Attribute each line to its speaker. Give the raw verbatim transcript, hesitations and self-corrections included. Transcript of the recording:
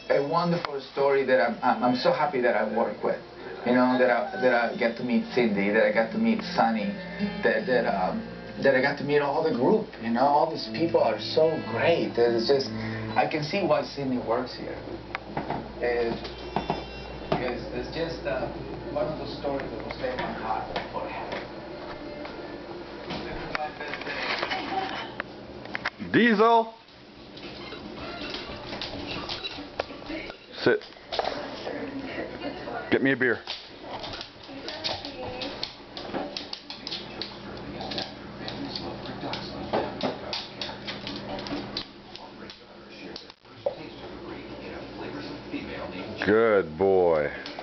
Speaker 1: a wonderful story that I'm, I'm, I'm so happy that I work with. You know, that I, that I get to meet Cindy, that I got to meet Sunny, that, that, um, that I got to meet all the group. You know, all these people are so great. It's just, I can see why Cindy works here. It's, it's, it's just uh, one of those stories that will stay in my heart forever.
Speaker 2: Diesel! Sit. Get me a beer. Good boy.